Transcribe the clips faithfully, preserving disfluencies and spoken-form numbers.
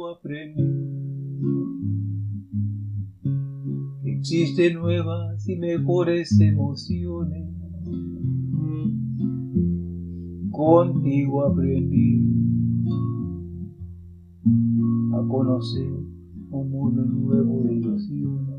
contigo aprendí que existen nuevas y mejores emociones. Contigo aprendí a conocer un mundo nuevo de ilusiones.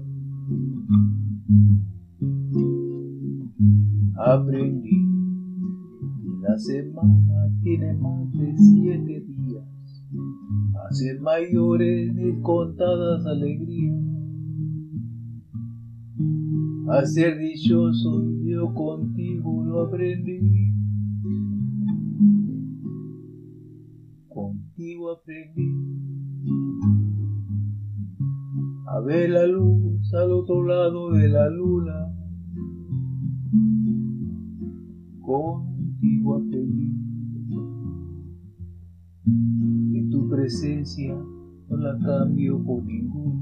Aprendí que la semana tiene más de siete días, a ser mayores mis contadas alegrías, a ser dichoso yo contigo lo aprendí. Contigo aprendí a ver la luz al otro lado de la luna. Contigo aprendí que tu presencia no la cambio por ninguna.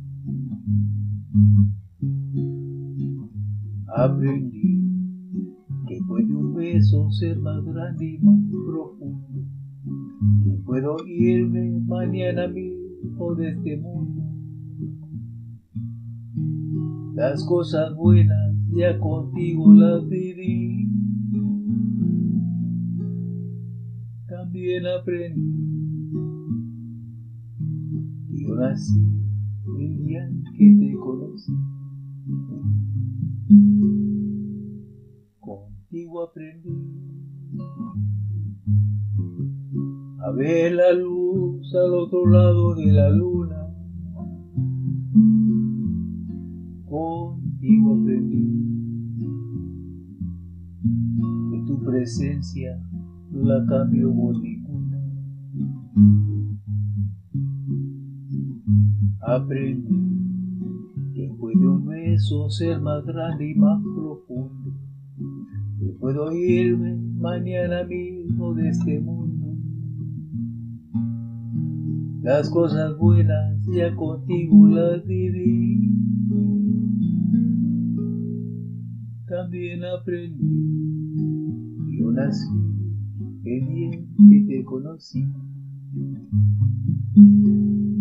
Aprendí que puede un beso ser más grande y más profundo, que puedo irme mañana mismo de este mundo. Las cosas buenas ya contigo las viví. También aprendí que yo nací el día que te conocí. Contigo aprendí a ver la luz al otro lado de la luna. Contigo aprendí que tu presencia no la cambio por ninguna. Aprendí que puede un beso ser más grande y más profundo, que puedo irme mañana mismo de este mundo. Las cosas buenas ya contigo las viví. También aprendí que yo nací el día que te conocí.